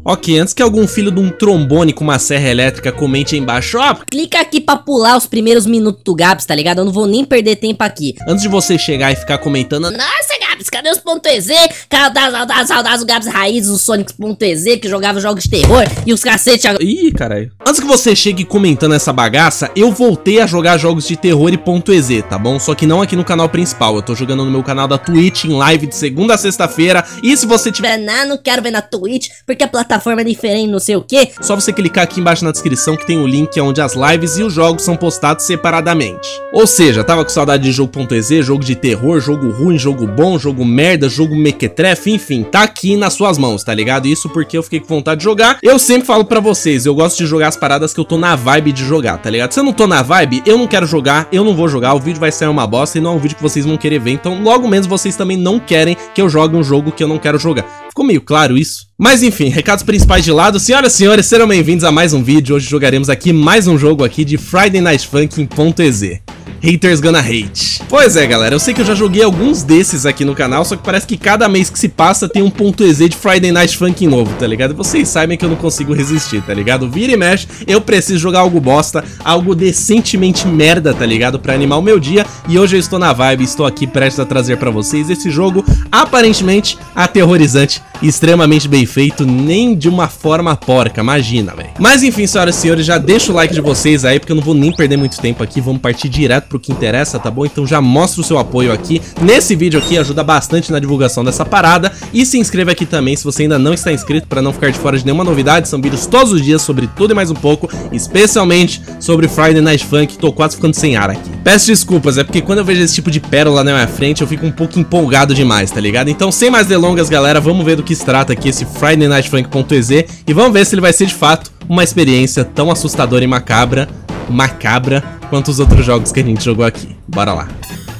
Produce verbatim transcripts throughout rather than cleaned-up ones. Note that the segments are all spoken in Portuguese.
Ok, antes que algum filho de um trombone com uma serra elétrica comente aí embaixo, ó, clica aqui pra pular os primeiros minutos do Gabs, tá ligado? Eu não vou nem perder tempo aqui. Antes de você chegar e ficar comentando, nossa, Gabs, cadê os .ez? Saudades, saudades do Gabs Raiz, o Sonic.ez, que jogava jogos de terror e os cacete agora. Ih, caralho. Antes que você chegue comentando essa bagaça, eu voltei a jogar jogos de terror e .ez, tá bom? Só que não aqui no canal principal, eu tô jogando no meu canal da Twitch em live de segunda a sexta-feira. E se você tiver... Não, não quero ver na Twitch, porque a plataforma é diferente, não sei o que. Só você clicar aqui embaixo na descrição que tem o link onde as lives e os jogos são postados separadamente. Ou seja, tava com saudade de jogo.ez, jogo de terror, jogo ruim, jogo bom, jogo merda, jogo mequetrefe, enfim, tá aqui nas suas mãos, tá ligado? Isso porque eu fiquei com vontade de jogar. Eu sempre falo pra vocês, eu gosto de jogar as paradas que eu tô na vibe de jogar, tá ligado? Se eu não tô na vibe, eu não quero jogar, eu não vou jogar, o vídeo vai sair uma bosta e não é um vídeo que vocês vão querer ver, então logo menos vocês também não querem que eu jogue um jogo que eu não quero jogar. Ficou meio claro isso? Mas enfim, recados principais de lado, senhoras e senhores, serão bem-vindos a mais um vídeo. Hoje jogaremos aqui mais um jogo aqui de Friday Night Funkin' .ez. Haters gonna hate. Pois é, galera, eu sei que eu já joguei alguns desses aqui no canal, só que parece que cada mês que se passa tem um .ez de Friday Night Funkin' novo, tá ligado? Vocês sabem que eu não consigo resistir, tá ligado? Vira e mexe, eu preciso jogar algo bosta, algo decentemente merda, tá ligado? Pra animar o meu dia, e hoje eu estou na vibe, estou aqui prestes a trazer pra vocês esse jogo aparentemente aterrorizante e extremamente bem feito, nem de uma forma porca, imagina, velho. Mas enfim, senhoras e senhores, já deixa o like de vocês aí, porque eu não vou nem perder muito tempo aqui, vamos partir direto pro que interessa, tá bom? Então já mostra o seu apoio aqui nesse vídeo aqui, ajuda bastante na divulgação dessa parada, e se inscreva aqui também se você ainda não está inscrito para não ficar de fora de nenhuma novidade. São vídeos todos os dias sobre tudo e mais um pouco, especialmente sobre Friday Night Funkin'. Tô quase ficando sem ar aqui. Peço desculpas, é porque quando eu vejo esse tipo de pérola na minha frente eu fico um pouco empolgado demais, tá ligado? Então sem mais delongas, galera, vamos ver do que se trata aqui esse Friday Night Funkin' .ez e vamos ver se ele vai ser de fato uma experiência tão assustadora e macabra macabra quanto os outros jogos que a gente jogou aqui. Bora lá.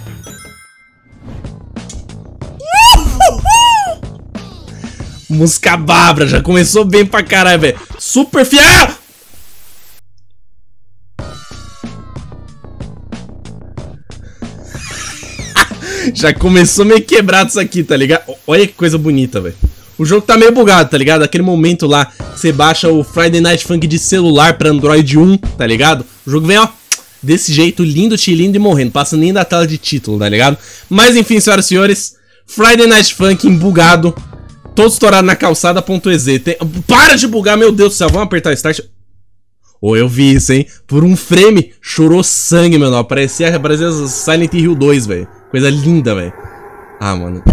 Música babra, já começou bem pra caralho, velho. Super fiel. Já começou meio quebrado isso aqui, tá ligado? Olha que coisa bonita, velho. O jogo tá meio bugado, tá ligado? Aquele momento lá que você baixa o Friday Night Funkin' de celular pra Android um, tá ligado? O jogo vem, ó, desse jeito, lindo, lindo e morrendo. Passa nem da tela de título, tá ligado? Mas enfim, senhoras e senhores, Friday Night Funkin' bugado, todo estourado na calçada.ez. Tem... Para de bugar, meu Deus do céu. Vamos apertar o start. Ô, oh, eu vi isso, hein? Por um frame, chorou sangue, meu não. Parecia, parecia Silent Hill dois, velho. Coisa linda, velho. Ah, mano.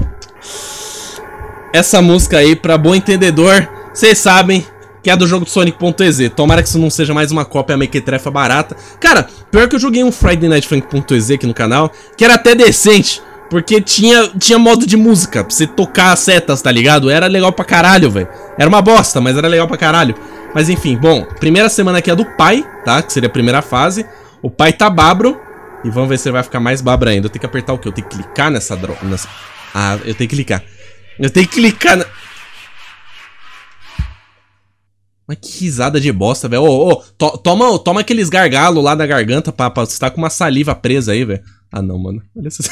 Essa música aí, pra bom entendedor, vocês sabem que é do jogo do Sonic.ez. Tomara que isso não seja mais uma cópia mequetrefa barata. Cara, pior que eu joguei um Friday Night Funkin.ez aqui no canal, que era até decente, porque tinha, tinha modo de música, pra você tocar as setas, tá ligado? Era legal pra caralho, velho. Era uma bosta, mas era legal pra caralho. Mas enfim, bom, primeira semana aqui é do pai, tá? Que seria a primeira fase. O pai tá babro. E vamos ver se ele vai ficar mais babro ainda. Eu tenho que apertar o quê? Eu tenho que clicar nessa droga. Nessa... Ah, eu tenho que clicar. Eu tenho que clicar na... Mas que risada de bosta, velho. Ô, ô, to toma, toma aqueles gargalos lá da garganta, papa. Você tá com uma saliva presa aí, velho. Ah, não, mano. Olha essa...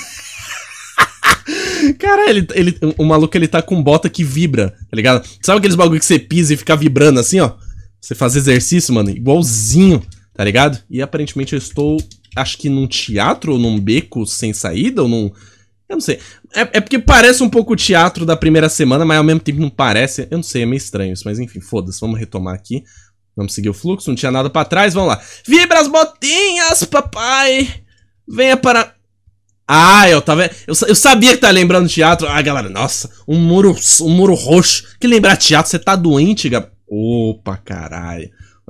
Cara, ele, ele, o maluco, ele tá com bota que vibra, tá ligado? Sabe aqueles bagulho que você pisa e fica vibrando assim, ó? Você faz exercício, mano, igualzinho, tá ligado? E aparentemente eu estou, acho que num teatro ou num beco sem saída ou num... Eu não sei. É, é porque parece um pouco o teatro da primeira semana, mas ao mesmo tempo não parece. Eu não sei, é meio estranho isso, mas enfim, foda-se. Vamos retomar aqui. Vamos seguir o fluxo, não tinha nada pra trás, vamos lá. Vibra as botinhas, papai! Venha para... Ah, eu tava... Eu, eu sabia que tá lembrando teatro. Ah, galera, nossa, um muro, um muro roxo. Que lembrar teatro, você tá doente, Gab... Opa, caralho.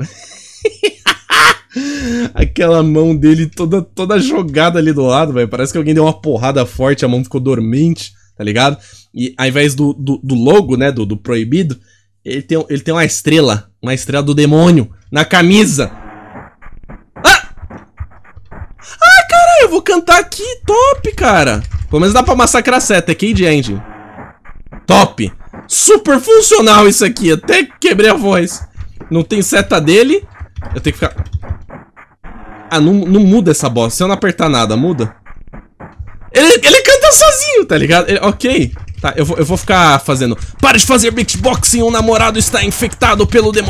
Aquela mão dele toda, toda jogada ali do lado, velho. Parece que alguém deu uma porrada forte, a mão ficou dormente, tá ligado? E ao invés do, do, do logo, né, do, do proibido, ele tem, ele tem uma estrela, uma estrela do demônio na camisa. Ah! Ah, caralho, eu vou cantar aqui, top, cara. Pelo menos dá pra massacrar a seta, é Cade Engine. Top. Super funcional isso aqui, até quebrei a voz. Não tem seta dele, eu tenho que ficar... Ah, não, não muda essa bosta. Se eu não apertar nada, muda? Ele, ele canta sozinho, tá ligado? Ele, ok, Tá, eu vou, eu vou ficar fazendo. Para de fazer beatboxing, um namorado está infectado pelo demo.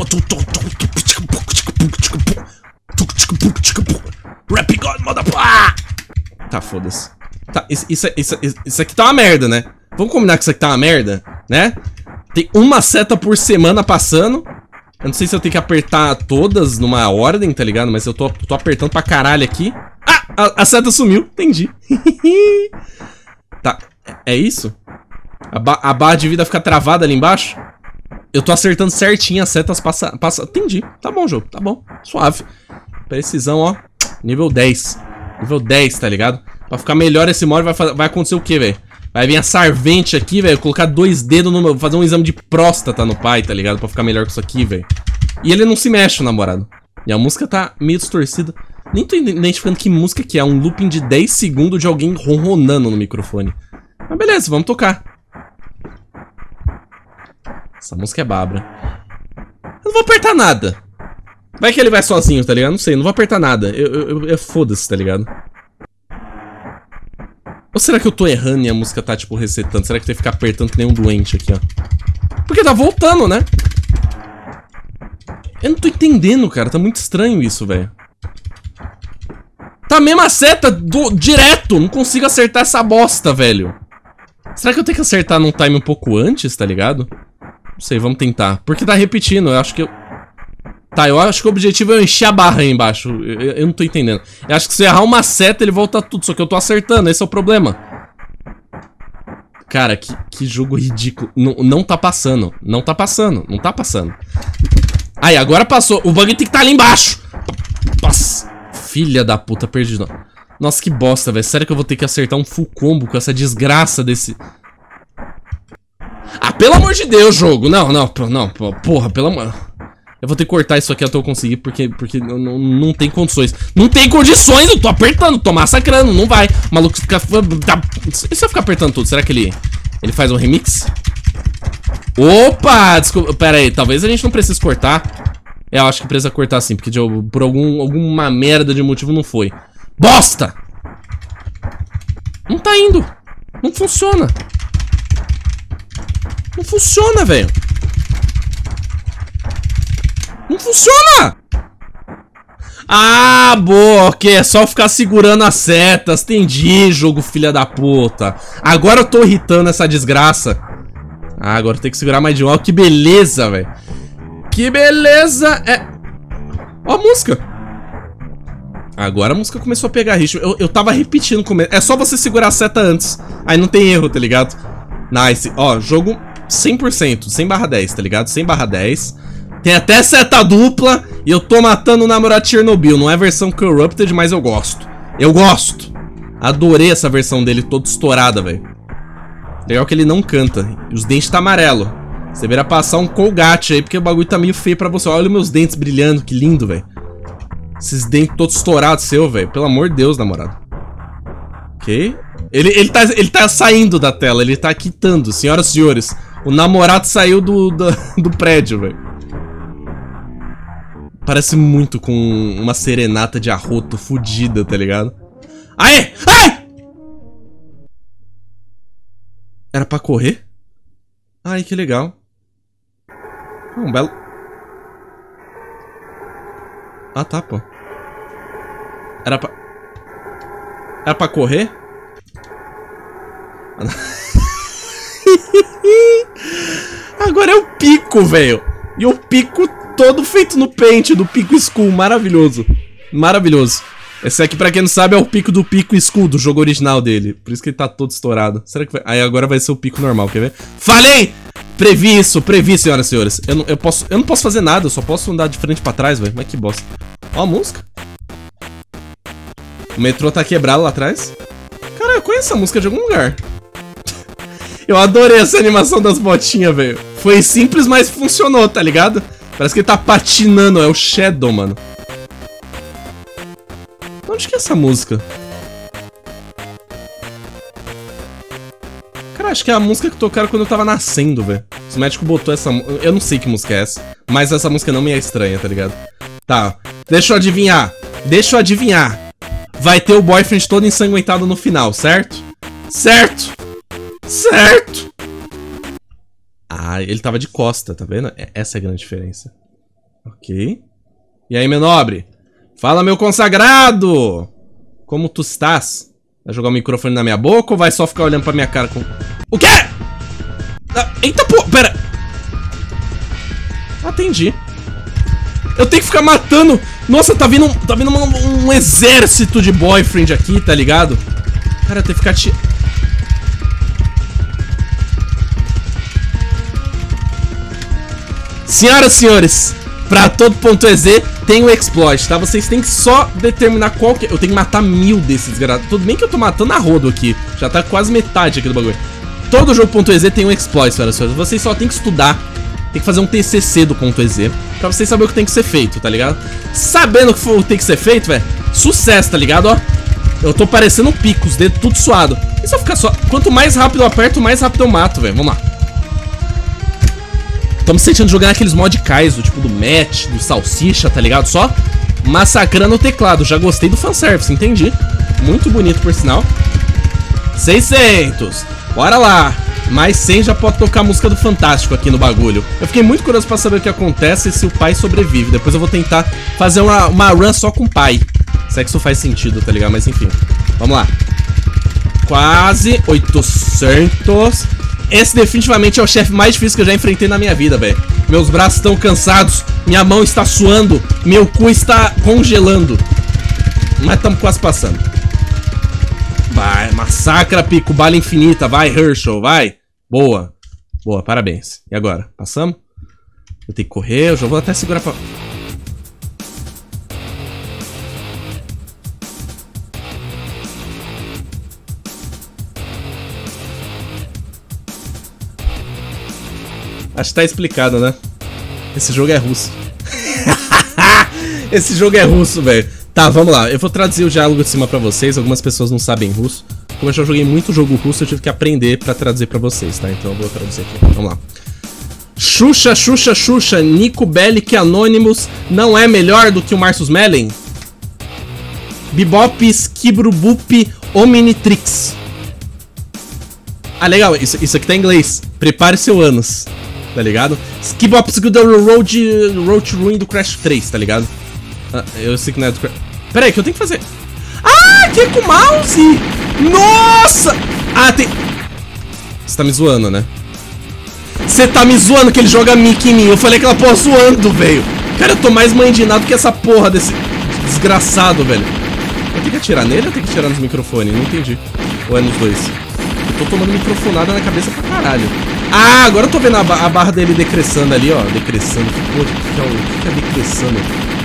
Rap God, motherfucker. Tá, foda-se. Tá, isso, isso, isso, isso aqui tá uma merda, né? Vamos combinar que isso aqui tá uma merda, né? Tem uma seta por semana passando. Eu não sei se eu tenho que apertar todas numa ordem, tá ligado? Mas eu tô, tô apertando pra caralho aqui. Ah! A, a seta sumiu, entendi. Tá, é isso? A, ba a barra de vida fica travada ali embaixo? Eu tô acertando certinho as setas passa, passa... Entendi, tá bom, jogo, tá bom, suave. Precisão, ó, nível dez. Nível dez, tá ligado? Pra ficar melhor esse mod vai, vai acontecer o que, velho? Vai vir a Sarvente aqui, velho, colocar dois dedos no... Fazer um exame de próstata no pai, tá ligado? Pra ficar melhor com isso aqui, velho. E ele não se mexe, o namorado. E a música tá meio distorcida. Nem tô identificando que música que é. Um looping de dez segundos de alguém ronronando no microfone. Mas beleza, vamos tocar. Essa música é babra. Eu não vou apertar nada. Vai que ele vai sozinho, tá ligado? Não sei, não vou apertar nada. Eu, eu, eu, eu foda-se, tá ligado? Ou será que eu tô errando e a música tá, tipo, resetando? Será que tem que ficar apertando que nem um doente aqui, ó? Porque tá voltando, né? Eu não tô entendendo, cara. Tá muito estranho isso, velho. Tá a mesma seta do... direto. Não consigo acertar essa bosta, velho. Será que eu tenho que acertar num time um pouco antes, tá ligado? Não sei, vamos tentar. Porque tá repetindo, eu acho que eu... Tá, eu acho que o objetivo é eu encher a barra aí embaixo. Eu, eu não tô entendendo. Eu acho que se eu errar uma seta, ele volta tudo. Só que eu tô acertando, esse é o problema. Cara, que, que jogo ridículo. Não, não tá passando. Não tá passando. Não tá passando. Aí, agora passou. O bug tem que estar ali embaixo. Nossa. Filha da puta, perdi. Nossa, que bosta, velho. Sério que eu vou ter que acertar um full combo com essa desgraça desse... Ah, pelo amor de Deus, jogo. Não, não, não. Porra, pelo amor... Eu vou ter que cortar isso aqui até eu conseguir, porque, porque não, não, não tem condições. Não tem condições, eu tô apertando, tô massacrando, não vai. O maluco fica... Tá, e se eu ficar apertando tudo, será que ele... Ele faz um remix? Opa! Desculpa, pera aí, talvez a gente não precise cortar. É, eu acho que precisa cortar sim, porque de, por algum, alguma merda de motivo não foi. Bosta! Não tá indo. Não funciona. Não funciona, velho. Não funciona! Ah, boa, ok. É só ficar segurando as setas. Entendi, jogo filha da puta. Agora eu tô irritando essa desgraça. Ah, agora tem que segurar mais de um. Ó, que beleza, velho. Que beleza. É... Ó a música. Agora a música começou a pegar ritmo. Eu, eu tava repetindo. Come... É só você segurar a seta antes. Aí não tem erro, tá ligado? Nice. Ó, jogo cem por cento. cem barra dez, tá ligado? cem barra dez. Tem até seta dupla. E eu tô matando o namorado de Chernobyl. Não é a versão Corrupted, mas eu gosto. Eu gosto. Adorei essa versão dele toda estourada, velho. Legal que ele não canta. E os dentes tá amarelo. Você deveria passar um Colgate aí, porque o bagulho tá meio feio pra você. Olha os meus dentes brilhando, que lindo, velho. Esses dentes todos estourados seu, velho. Pelo amor de Deus, namorado. Ok. Ele, ele, tá, ele tá saindo da tela, ele tá quitando. Senhoras e senhores, o namorado saiu do, do, do prédio, velho. Parece muito com uma serenata de arroto fudida, tá ligado? Aê! Ai! Era pra correr? Ai, que legal. Um belo... Ah, tá, pô. Era pra... Era pra correr? Agora é o pico, velho. E o pico todo feito no Paint do Pico School. Maravilhoso. Maravilhoso. Esse aqui, pra quem não sabe, é o pico do Pico School, do jogo original dele. Por isso que ele tá todo estourado. Será que vai... Aí agora vai ser o pico normal, quer ver? Falei! Previ isso, previ, senhoras e senhores. Eu não, eu posso, eu não posso fazer nada, eu só posso andar de frente pra trás, velho. Mas que bosta. Ó a música. O metrô tá quebrado lá atrás. Cara, eu conheço essa música de algum lugar. Eu adorei essa animação das botinhas, velho. Foi simples, mas funcionou, tá ligado? Parece que ele tá patinando, é o Shadow, mano. Onde que é essa música? Cara, acho que é a música que tocaram quando eu tava nascendo, velho. Os médicos botou essa... Eu não sei que música é essa, mas essa música não me é estranha, tá ligado? Tá, deixa eu adivinhar. Deixa eu adivinhar. Vai ter o boyfriend todo ensanguentado no final, certo? Certo! Certo! Ah, ele tava de costa, tá vendo? Essa é a grande diferença. Ok. E aí, meu nobre? Fala, meu consagrado! Como tu estás? Vai jogar o microfone na minha boca ou vai só ficar olhando pra minha cara com... O quê? Ah, eita, pô, pera. Atendi. Eu tenho que ficar matando. Nossa, tá vindo, tá vindo um, um exército de boyfriend aqui, tá ligado? Cara, eu tenho que ficar... Te... Senhoras e senhores, pra todo ponto .ez tem o exploit, tá? Vocês têm que só determinar qual que... Eu tenho que matar mil desses desgraçados. Tudo bem que eu tô matando a rodo aqui. Já tá quase metade aqui do bagulho. Todo jogo ponto .ez tem um exploit, senhoras e senhores. Vocês só tem que estudar. Tem que fazer um T C C do ponto .ez pra vocês saberem o que tem que ser feito, tá ligado? Sabendo o que for, tem que ser feito, velho, sucesso, tá ligado, ó? Eu tô parecendo um pico, os dedos tudo suado. E se eu ficar só... Quanto mais rápido eu aperto, mais rápido eu mato, velho. Vamos lá. Tô me sentindo jogando aqueles mod Kaizo, tipo do Match, do Salsicha, tá ligado? Só massacrando o teclado. Já gostei do fanservice, entendi. Muito bonito, por sinal. seiscentos. Bora lá. Mais cem já pode tocar a música do Fantástico aqui no bagulho. Eu fiquei muito curioso pra saber o que acontece se o pai sobrevive. Depois eu vou tentar fazer uma, uma run só com o pai. Se é que isso faz sentido, tá ligado? Mas enfim. Vamos lá. Quase oitocentos. Esse definitivamente é o chefe mais difícil que eu já enfrentei na minha vida, velho. Meus braços estão cansados, minha mão está suando, meu cu está congelando. Mas estamos quase passando. Vai, massacra, pico, bala infinita, vai, Herschel, vai. Boa, boa, parabéns. E agora, passamos? Eu tenho que correr, eu já vou até segurar pra... Acho que tá explicado, né? Esse jogo é russo. Esse jogo é russo, velho. Tá, vamos lá. Eu vou traduzir o diálogo de cima pra vocês. Algumas pessoas não sabem russo. Como eu já joguei muito jogo russo, eu tive que aprender pra traduzir pra vocês, tá? Então eu vou traduzir aqui. Vamos lá. Xuxa, Xuxa, Xuxa, Nico Bellic Anonymous não é melhor do que o Marcus Mellen? Bebop, Skibrubup, Omnitrix. Ah, legal. Isso, isso aqui tá em inglês. Prepare seu ânus. Tá ligado? Skibop, Road, Road to Ruin do Crash três, tá ligado? Ah, eu sei que não é do Crash... Pera aí, que eu tenho que fazer... Ah, que é com o mouse! Nossa! Ah, tem... Você tá me zoando, né? Você tá me zoando que ele joga Mickey em mim. Eu falei que ela porra zoando, velho. Cara, eu tô mais mandinado que essa porra desse desgraçado, velho. Eu tenho que atirar nele ou eu tenho que atirar nos microfones? Não entendi. Ou é nos dois? Eu tô tomando microfonada na cabeça pra caralho. Ah, agora eu tô vendo a, ba a barra dele decrescendo ali, ó. Decrescendo. Que porra, que, que, é, o, que, que é decrescendo?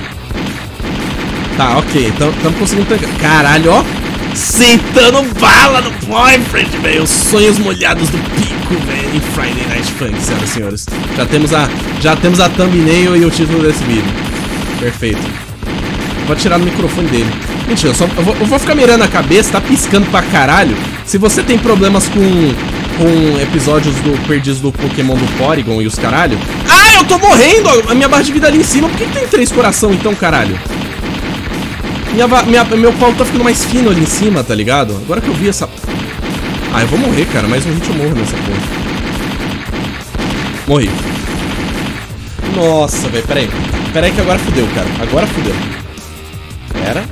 Tá, ok. Então estamos conseguindo pegar. Caralho, ó. Sentando bala no boyfriend, velho. Os sonhos molhados do pico, velho. Em Friday Night Funk, senhoras e senhores. Já temos a, já temos a thumbnail e o título desse vídeo. Perfeito. Vou atirar no microfone dele. Mentira, eu, só, eu, vou, eu vou ficar mirando a cabeça, tá piscando pra caralho. Se você tem problemas com, com episódios do perdidos do Pokémon do Porygon e os caralho. Ah, eu tô morrendo! A minha barra de vida ali em cima. Por que, que tem três coração então, caralho? Minha, minha, meu pau tá ficando mais fino ali em cima, tá ligado? Agora que eu vi essa... Ah, eu vou morrer, cara. Mais um hit eu morro nessa porra. Morri. Nossa, velho. Pera aí. Pera aí que agora fudeu, cara. Agora fudeu. Pera.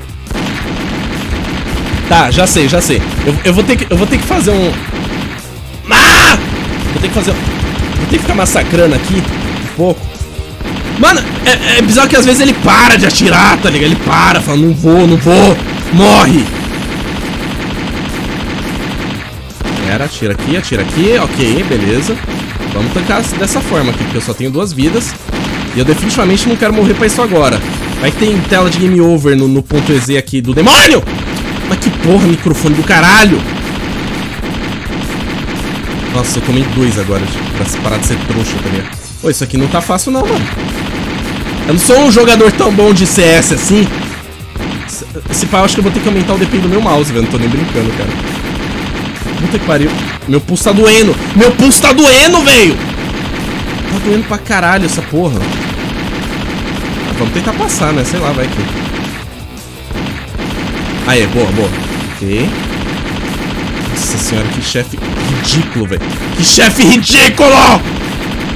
Tá, já sei, já sei. Eu, eu, vou, ter que, eu vou ter que fazer um... Ah! Vou ter que fazer... Vou ter que ficar massacrando aqui um pouco. Mano, é, é bizarro que às vezes ele para de atirar, tá ligado? Ele para, fala, não vou, não vou. Morre. Pera, atira aqui, atira aqui. Ok, beleza. Vamos tancar dessa forma aqui, porque eu só tenho duas vidas. E eu definitivamente não quero morrer pra isso agora. Vai que tem tela de game over no, no ponto .ez aqui do demônio. Mas que porra, microfone do caralho. Nossa, eu tomei dois agora, tipo, pra parar de ser trouxa, tá ligado? Pô, isso aqui não tá fácil não, mano. Eu não sou um jogador tão bom de C S assim. Esse pá, eu acho que eu vou ter que aumentar o D P I do meu mouse, velho. Não tô nem brincando, cara. Puta que pariu. Meu pulso tá doendo. Meu pulso tá doendo, velho. Tá doendo pra caralho essa porra. Ah, vamos tentar passar, né? Sei lá, vai aqui. Aê, boa, boa. Ok. Nossa senhora, que chefe ridículo, velho. Que chefe ridículo!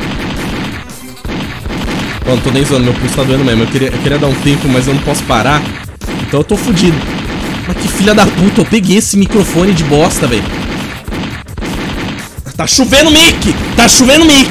Ó, não tô nem zoando, meu pulso tá doendo mesmo. Eu queria, eu queria dar um tempo, mas eu não posso parar. Então eu tô fudido. Mas que filha da puta, eu peguei esse microfone de bosta, velho. Tá chovendo mic! Tá chovendo mic!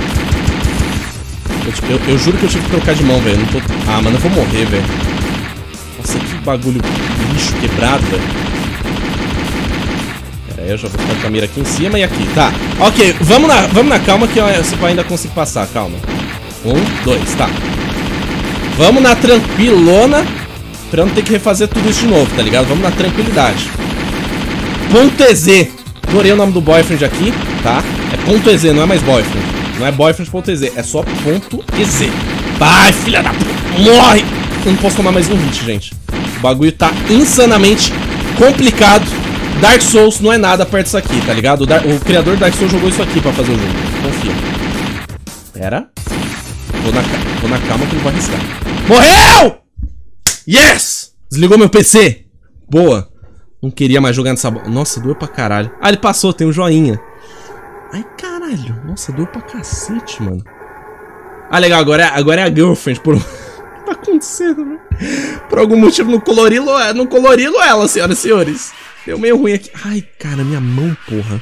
Eu, eu, eu juro que eu tive que trocar de mão, velho. Não tô... Ah, mano, eu vou morrer, velho. Nossa, que bagulho lixo quebrado, velho. Pera aí, eu já vou ficar com a mira aqui em cima e aqui. Tá, ok, vamos na, vamos na calma que eu, eu ainda consigo passar, calma. Um, dois, tá. Vamos na tranquilona pra eu não ter que refazer tudo isso de novo, tá ligado? Vamos na tranquilidade. Ponto E Z. Adorei o nome do boyfriend aqui, tá? É ponto E Z, não é mais boyfriend. Não é boyfriend.ez, é só ponto E Z. Vai, filha da puta, morre! Eu não posso tomar mais um hit, gente. O bagulho tá insanamente complicado. Dark Souls não é nada perto disso aqui, tá ligado? O, Dar o criador do Dark Souls jogou isso aqui pra fazer o jogo. Confia. Pera. Vou na, vou na calma que não vai arriscar. Morreu! Yes! Desligou meu P C. Boa. Não queria mais jogar nessa bola. Nossa, doeu pra caralho. Ah, ele passou, tem um joinha. Ai, caralho. Nossa, doeu pra cacete, mano. Ah, legal, agora é, agora é a girlfriend. Por... O que tá acontecendo, velho? Por algum motivo não colorilo, não colorilo ela, senhoras e senhores. Deu meio ruim aqui. Ai, cara, minha mão, porra.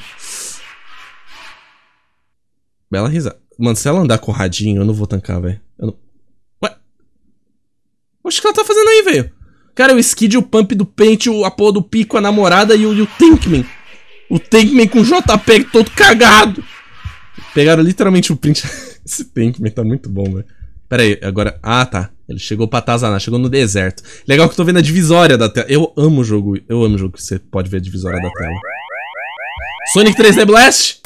Bela risada. Mano, se ela andar corradinho, eu não vou tancar, velho. Não... Ué? Oxe, o que ela tá fazendo aí, velho? Cara, o skid, o pump do pente, a porra do pico, a namorada e o, e o Tankman. O Tankman com J P G todo cagado. Pegaram literalmente o print. Esse Tankman tá muito bom, velho. Pera aí, agora... Ah, tá. Ele chegou pra atazanar, chegou no deserto. Legal que eu tô vendo a divisória da tela. Eu amo o jogo, eu amo o jogo que você pode ver a divisória da tela. Sonic três D Blast?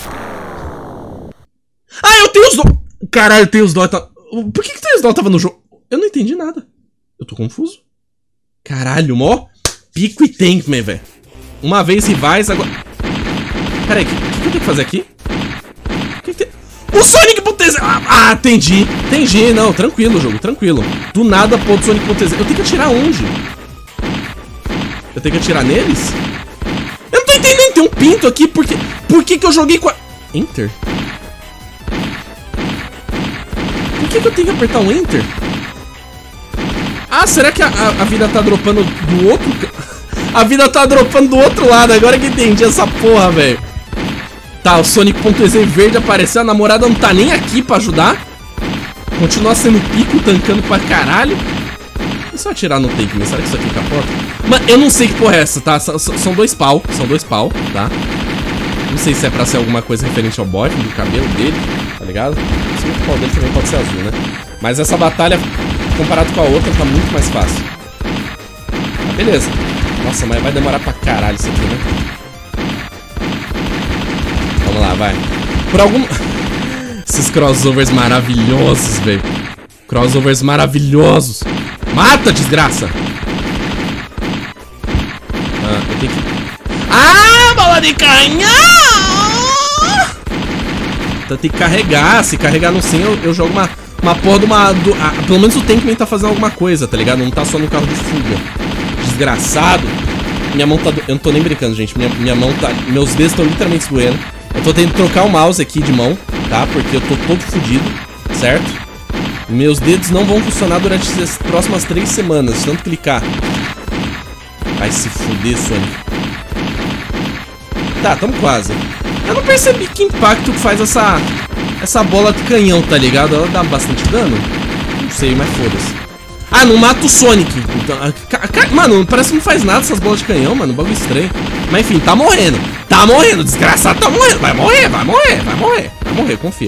Ah, eu tenho os dó... Caralho, eu tenho os dó... Tá... Por que que tem os dó tava no jogo? Eu não entendi nada. Eu tô confuso. Caralho, mó pico e Tankman, velho. Uma vez rivais, agora... Pera aí, o que, que eu tenho que fazer aqui? Que que tem... O Sonic.exe... Ah, ah, entendi. Entendi, não, tranquilo, jogo, tranquilo. Do nada, pô, do Sonic.exe. Eu tenho que atirar onde? Eu tenho que atirar neles? Eu não tô entendendo, tem um pinto aqui, por que... Por que que eu joguei com a... Enter? Por que que eu tenho que apertar um Enter? Ah, será que a, a, a vida tá dropando do outro... A vida tá dropando do outro lado, agora que entendi essa porra, velho. Tá, o Sonic.exe verde apareceu, a namorada não tá nem aqui pra ajudar. Continua sendo pico, tancando pra caralho. E se eu atirar no Tankman, será que isso aqui capota? Mano, eu não sei que porra é essa, tá? S são dois pau, são dois pau, tá? Não sei se é pra ser alguma coisa referente ao boy, do cabelo dele, tá ligado? O pau dele também pode ser azul, né? Mas essa batalha... Comparado com a outra, tá muito mais fácil. Ah, beleza. Nossa, mas vai demorar pra caralho isso aqui, né? Vamos lá, vai. Por algum... Esses crossovers maravilhosos, velho. Crossovers maravilhosos. Mata, desgraça! Ah, eu tenho que... Ah, bola de canhão! Então tem que carregar. Se carregar no cem, eu, eu jogo uma... Uma porra de uma... Do, ah, pelo menos o Tankman tá fazendo alguma coisa, tá ligado? Não tá só no carro de fuga. Desgraçado. Minha mão tá... Do... Eu não tô nem brincando, gente. Minha, minha mão tá... Meus dedos estão literalmente doendo. Eu tô tentando trocar o mouse aqui de mão, tá? Porque eu tô todo fodido, certo? Meus dedos não vão funcionar durante as próximas três semanas, de tanto clicar. Vai se fuder, Sonic. Tá, tamo quase. Eu não percebi que impacto faz essa... Essa bola de canhão, tá ligado? Ela dá bastante dano? Não sei, mas foda-se. Ah, não mata o Sonic. Então, mano, parece que não faz nada essas bolas de canhão, mano. Bagulho estranho. Mas enfim, tá morrendo. Tá morrendo, desgraçado, tá morrendo. Vai morrer, vai morrer, vai morrer. Vai morrer, confia.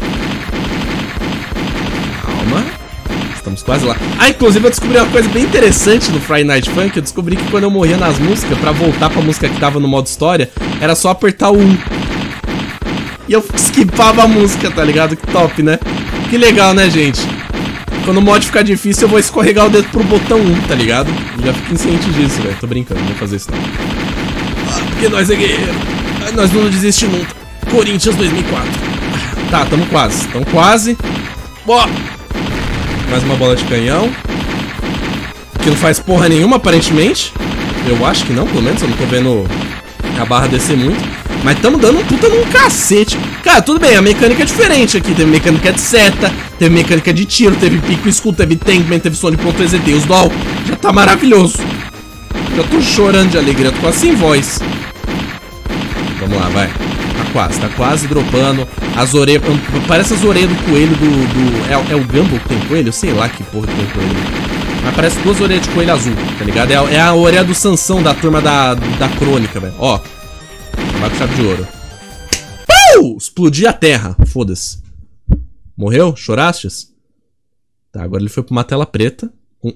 Calma. Estamos quase lá. Ah, inclusive eu descobri uma coisa bem interessante no Friday Night Funk. Eu descobri que quando eu morria nas músicas, pra voltar pra música que tava no modo história, era só apertar o um. E eu skipava a música, tá ligado? Que top, né? Que legal, né, gente? Quando o mod ficar difícil, eu vou escorregar o dedo pro botão um, tá ligado? Eu já fico ciente disso, velho. Tô brincando, não vou fazer isso não. Ah, porque nós é guerreiro. Nós não desistimos nunca. Corinthians dois mil e quatro. Tá, tamo quase. Tamo quase. Boa! Mais uma bola de canhão. Que não faz porra nenhuma, aparentemente. Eu acho que não, pelo menos. Eu não tô vendo a barra descer muito. Mas tamo dando um puta num cacete. Cara, tudo bem, a mecânica é diferente aqui. Teve mecânica de seta, teve mecânica de tiro, teve pico e escudo, teve Tankman, teve Sonic.exe, tem os doll. Já tá maravilhoso. Já tô chorando de alegria, tô quase sem voz. Vamos lá, vai. Tá quase, tá quase dropando. As orelhas, parece as orelhas do coelho do... do é, é o Gumball que tem coelho? Eu sei lá que porra que tem coelho. Mas parece duas orelhas de coelho azul, tá ligado? É a, é a orelha do Sansão da turma da, da crônica, velho. Ó. Vai com chave de ouro. Uh! Explodir a terra. Foda-se. Morreu? Chorastes? Tá, agora ele foi pra uma tela preta. Com...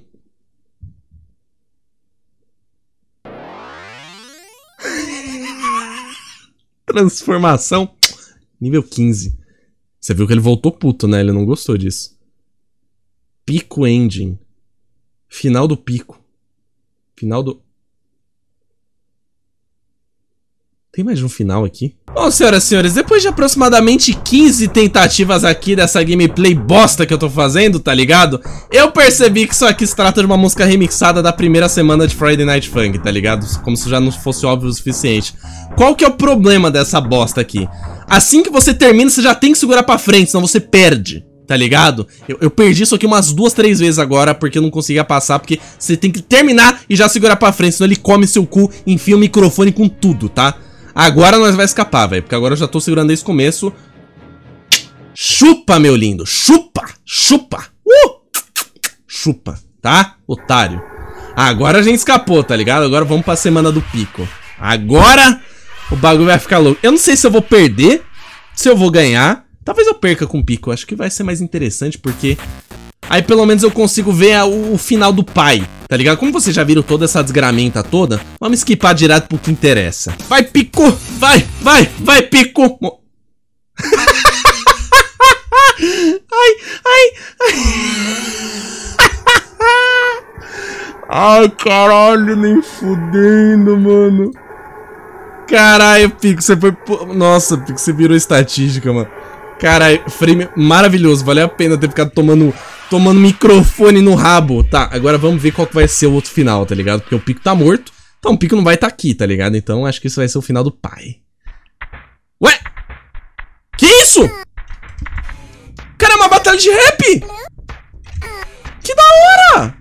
Transformação. Nível quinze. Você viu que ele voltou puto, né? Ele não gostou disso. Pico Engine. Final do pico. Final do... Tem mais de um final aqui? Bom, senhoras e senhores, depois de aproximadamente quinze tentativas aqui dessa gameplay bosta que eu tô fazendo, tá ligado? Eu percebi que isso aqui se trata de uma música remixada da primeira semana de Friday Night Funk, tá ligado? Como se já não fosse óbvio o suficiente. Qual que é o problema dessa bosta aqui? Assim que você termina, você já tem que segurar pra frente, senão você perde. Tá ligado? Eu, eu perdi isso aqui umas duas, três vezes agora, porque eu não conseguia passar, porque você tem que terminar e já segurar pra frente, senão ele come seu cu, enfia o microfone com tudo, tá? Agora nós vai escapar, velho, porque agora eu já tô segurando desde o começo. Chupa, meu lindo, chupa, chupa, uh! Chupa, tá? Otário. Agora a gente escapou, tá ligado? Agora vamos pra semana do pico. Agora o bagulho vai ficar louco. Eu não sei se eu vou perder, se eu vou ganhar. Talvez eu perca com o pico, acho que vai ser mais interessante, porque aí pelo menos eu consigo ver a, o, o final do pai, tá ligado? Como vocês já viram toda essa desgramenta toda, vamos skipar direto pro que interessa. Vai, pico! Vai, vai, vai, pico! Ai, ai, ai. Ai, caralho, nem fudendo, mano. Caralho, Pico, você foi... Nossa, Pico, você virou estatística, mano. Caralho, frame maravilhoso. Valeu a pena ter ficado tomando, tomando microfone no rabo. Tá, agora vamos ver qual que vai ser o outro final, tá ligado? Porque o Pico tá morto. Então o Pico não vai estar tá aqui, tá ligado? Então acho que isso vai ser o final do pai. Ué? Que isso? Cara, é uma batalha de rap! Que da hora!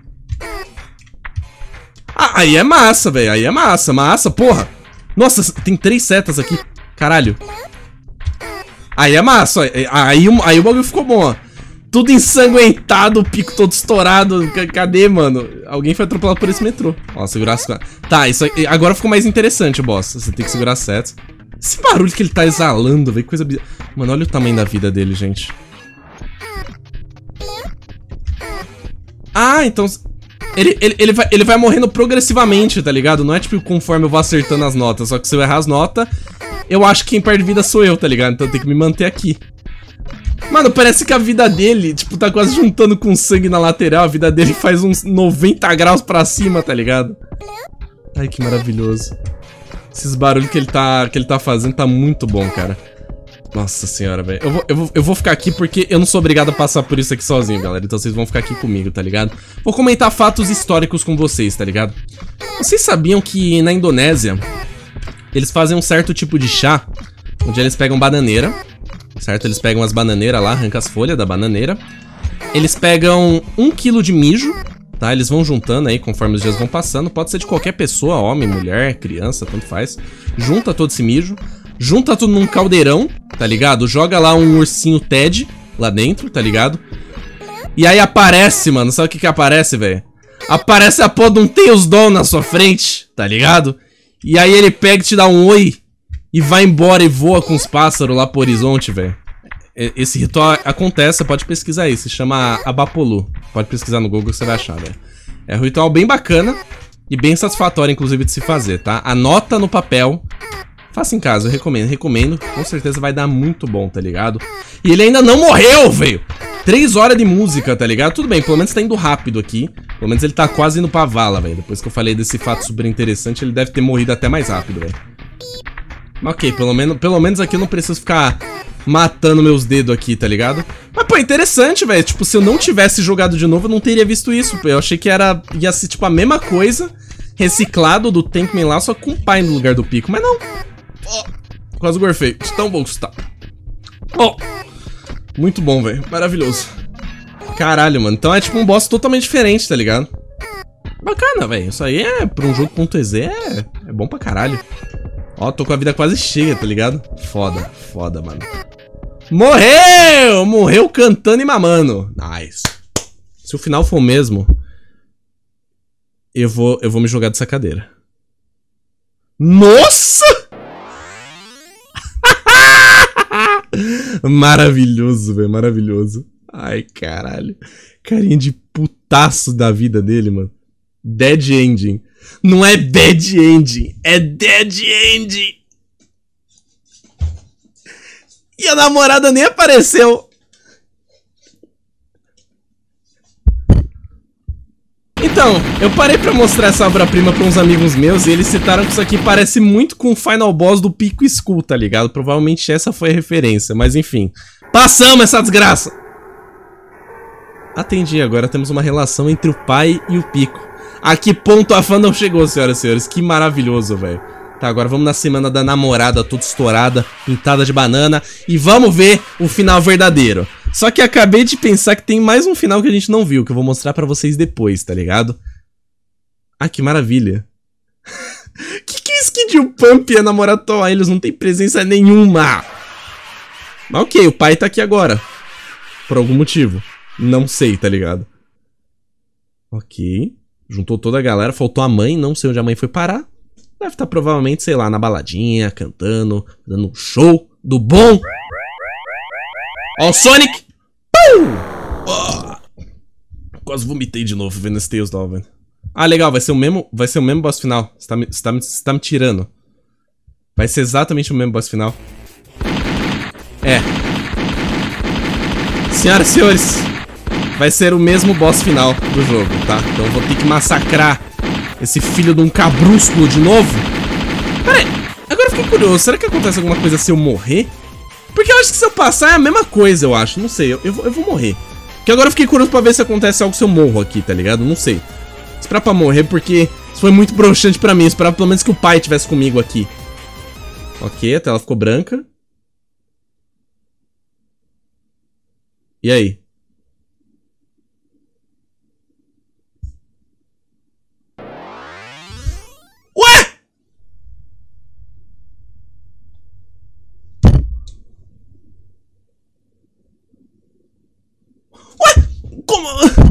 Ah, aí é massa, velho. Aí é massa, massa, porra. Nossa, tem três setas aqui. Caralho. Aí é massa, ó. Aí, aí o bagulho ficou bom, ó. Tudo ensanguentado, o Pico todo estourado. Cadê, mano? Alguém foi atropelado por esse metrô. Ó, segurar as... Tá, isso aí... Agora ficou mais interessante, boss. Você tem que segurar as setas. Esse barulho que ele tá exalando, velho. Coisa bizarra. Mano, olha o tamanho da vida dele, gente. Ah, então... Ele, ele, ele, vai, ele vai morrendo progressivamente, tá ligado? Não é tipo conforme eu vou acertando as notas. Só que se eu errar as notas, eu acho que quem perde vida sou eu, tá ligado? Então eu tenho que me manter aqui. Mano, parece que a vida dele, tipo, tá quase juntando com sangue na lateral. A vida dele faz uns noventa graus pra cima, tá ligado? Ai, que maravilhoso. Esses barulhos que ele tá, que ele tá fazendo tá muito bom, cara. Nossa senhora, velho. Eu vou, eu, vou, eu vou ficar aqui porque eu não sou obrigado a passar por isso aqui sozinho, galera. Então vocês vão ficar aqui comigo, tá ligado? Vou comentar fatos históricos com vocês, tá ligado? Vocês sabiam que na Indonésia eles fazem um certo tipo de chá, onde eles pegam bananeira, certo? Eles pegam as bananeiras lá, arrancam as folhas da bananeira. Eles pegam um quilo de mijo, tá? Eles vão juntando aí conforme os dias vão passando. Pode ser de qualquer pessoa, homem, mulher, criança, tanto faz. Junta todo esse mijo. Junta tudo num caldeirão, tá ligado? Joga lá um ursinho Ted lá dentro, tá ligado? E aí aparece, mano, sabe o que que aparece, velho? Aparece a porra de um Tails Doll na sua frente, tá ligado? E aí ele pega e te dá um oi e vai embora e voa com os pássaros lá pro horizonte, velho. Esse ritual acontece, você pode pesquisar aí, se chama Abapolu. Pode pesquisar no Google que você vai achar, velho. É um ritual bem bacana e bem satisfatório, inclusive, de se fazer, tá? Anota no papel... Faça em casa, eu recomendo, recomendo. Com certeza vai dar muito bom, tá ligado? E ele ainda não morreu, velho! Três horas de música, tá ligado? Tudo bem, pelo menos tá indo rápido aqui. Pelo menos ele tá quase indo pra vala, velho. Depois que eu falei desse fato super interessante, ele deve ter morrido até mais rápido, velho. Ok, pelo menos, pelo menos aqui eu não preciso ficar matando meus dedos aqui, tá ligado? Mas, pô, interessante, velho. Tipo, se eu não tivesse jogado de novo, eu não teria visto isso. Eu achei que era, ia ser, tipo, a mesma coisa, reciclado do Tankman lá, só com o pai no lugar do Pico. Mas não. quase gorfei. Tão bom que tá. Ó. Muito bom, velho. Maravilhoso. Caralho, mano. Então é tipo um boss totalmente diferente, tá ligado? Bacana, velho. Isso aí é, pra um jogo .ez, é, é bom pra caralho. Ó, tô com a vida quase cheia, tá ligado? Foda, foda, mano. Morreu! Morreu cantando e mamando. Nice. Se o final for o mesmo, eu vou, eu vou me jogar dessa cadeira. Nossa! Maravilhoso, velho. Maravilhoso. Ai, caralho. Carinha de putaço da vida dele, mano. Dead Ending. Não é Bad Ending, é Dead Ending. E a namorada nem apareceu. Então, eu parei pra mostrar essa obra-prima pra uns amigos meus e eles citaram que isso aqui parece muito com o final boss do Pico Skull, tá ligado? Provavelmente essa foi a referência, mas enfim. Passamos essa desgraça! Atendi, agora temos uma relação entre o pai e o Pico. A que ponto a fandom chegou, senhoras e senhores? Que maravilhoso, velho. Tá, agora vamos na semana da namorada toda estourada, pintada de banana, e vamos ver o final verdadeiro. Só que acabei de pensar que tem mais um final que a gente não viu, que eu vou mostrar pra vocês depois, tá ligado? Ah, que maravilha. Que que é Skid Pump e a namorada Tom? Eles não tem presença nenhuma. Mas ok, o pai tá aqui agora. Por algum motivo. Não sei, tá ligado? Ok. Juntou toda a galera, faltou a mãe, não sei onde a mãe foi parar. Deve estar provavelmente, sei lá, na baladinha, cantando, dando um show do bom. Ó o Sonic! Oh! Quase vomitei de novo vendo esse Tails Doll, velho. Ah, legal, vai ser o mesmo, vai ser o mesmo boss final. Você tá, me, você, tá me, você tá me tirando. Vai ser exatamente o mesmo boss final. É. Senhoras e senhores, vai ser o mesmo boss final do jogo, tá? Então eu vou ter que massacrar esse filho de um cabrúsculo de novo. Pera aí, agora eu fiquei curioso. Será que acontece alguma coisa se eu morrer? Porque eu acho que se eu passar é a mesma coisa, eu acho. Não sei, eu, eu, vou, eu vou morrer. Porque agora eu fiquei curioso pra ver se acontece algo se eu morro aqui, tá ligado? Não sei. Esperar pra morrer porque isso foi muito broxante pra mim. Eu esperava pelo menos que o pai estivesse comigo aqui. Ok, a tela ficou branca. E aí? Ué? Ué? Como?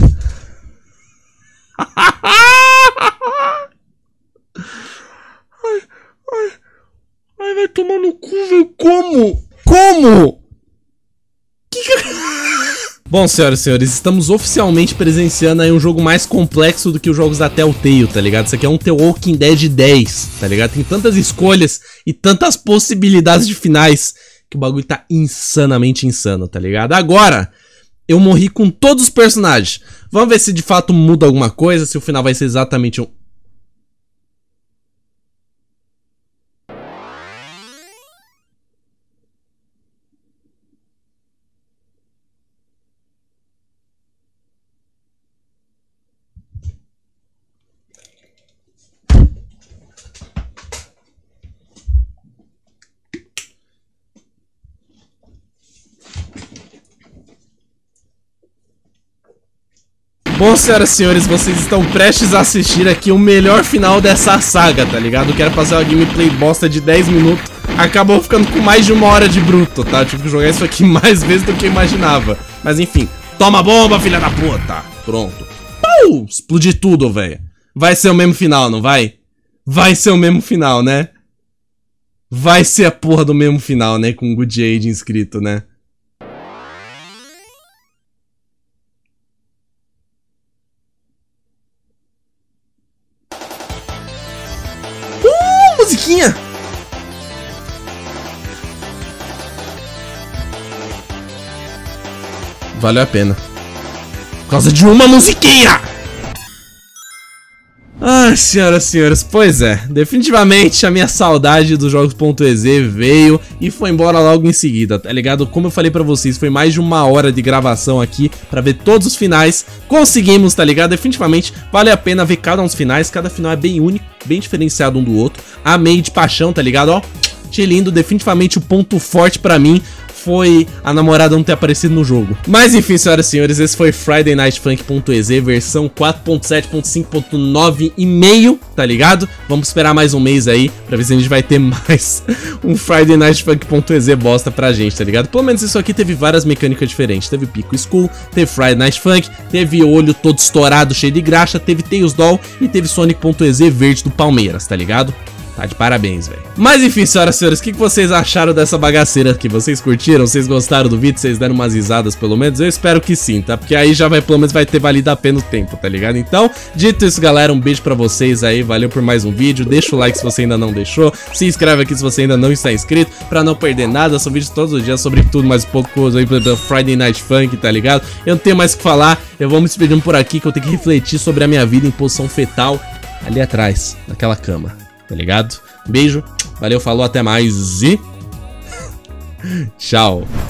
Ai, ai, ai, vai tomar no cu, velho. Como? Como? Que que... Bom, senhoras e senhores, estamos oficialmente presenciando aí um jogo mais complexo do que os jogos da Telltale, tá ligado? Isso aqui é um The Walking Dead dez, tá ligado? Tem tantas escolhas e tantas possibilidades de finais que o bagulho tá insanamente insano, tá ligado? Agora, eu morri com todos os personagens. Vamos ver se de fato muda alguma coisa, se o final vai ser exatamente um... Bom, senhoras e senhores, vocês estão prestes a assistir aqui o melhor final dessa saga, tá ligado? Eu quero fazer uma gameplay bosta de dez minutos, acabou ficando com mais de uma hora de bruto, tá? Eu tive que jogar isso aqui mais vezes do que eu imaginava. Mas enfim, toma bomba, filha da puta! Pronto. Pum! Explodir tudo, velho. Vai ser o mesmo final, não vai? Vai ser o mesmo final, né? Vai ser a porra do mesmo final, né? Com o Good Age inscrito, né? Musiquinha! Valeu a pena. Por causa de uma musiquinha! Ai, senhoras e senhores, pois é, definitivamente a minha saudade dos jogos.ez veio e foi embora logo em seguida, tá ligado? Como eu falei pra vocês, foi mais de uma hora de gravação aqui pra ver todos os finais, conseguimos, tá ligado? Definitivamente vale a pena ver cada um dos finais, cada final é bem único, bem diferenciado um do outro, amei de paixão, tá ligado? Ó, Achei lindo, definitivamente o ponto forte pra mim foi a namorada não ter aparecido no jogo. Mas enfim, senhoras e senhores, esse foi Friday Night Funk.exe, versão quatro ponto sete ponto cinco ponto nove e meio, tá ligado? Vamos esperar mais um mês aí, pra ver se a gente vai ter mais um Friday Night Funk.exe bosta pra gente, tá ligado? Pelo menos isso aqui teve várias mecânicas diferentes. Teve Pico School, teve Friday Night Funk, teve olho todo estourado, cheio de graxa, teve Tails Doll e teve Sonic.exe verde do Palmeiras, tá ligado? Tá de parabéns, velho. Mas enfim, senhoras e senhores, o que vocês acharam dessa bagaceira aqui? Vocês curtiram? Vocês gostaram do vídeo? Vocês deram umas risadas pelo menos? Eu espero que sim, tá? Porque aí já vai, pelo menos vai ter valido a pena o tempo, tá ligado? Então, dito isso, galera, um beijo pra vocês aí. Valeu por mais um vídeo. Deixa o like se você ainda não deixou. Se inscreve aqui se você ainda não está inscrito, pra não perder nada. São vídeos todos os dias sobre tudo, mais um pouco coisa aí do Friday Night Funk, tá ligado? Eu não tenho mais o que falar. Eu vou me despedindo por aqui, que eu tenho que refletir sobre a minha vida em posição fetal ali atrás, naquela cama, tá ligado? Beijo, valeu, falou, até mais e tchau.